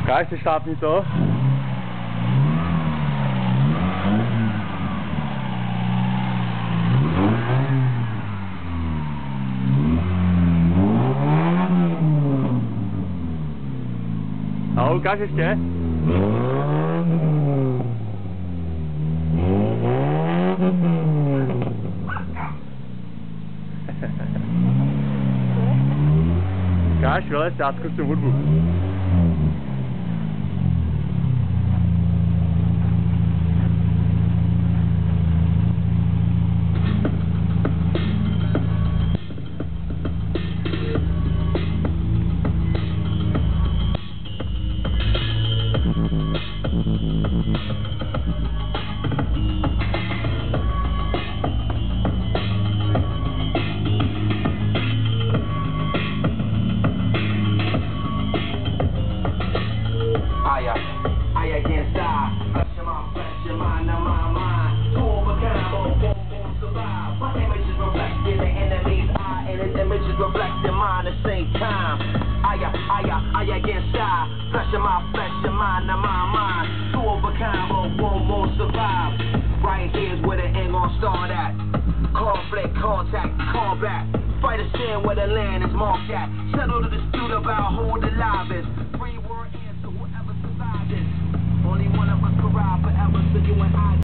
Káš, se šlápni to. A ukáž ještě. Káš, vylez, já zkusím hudbu. Contact, call back. Fight a sin where the land is marked at. Settle the dispute about who the live is. Free word answer, whoever survives this. Only one of us can ride forever, so you and I.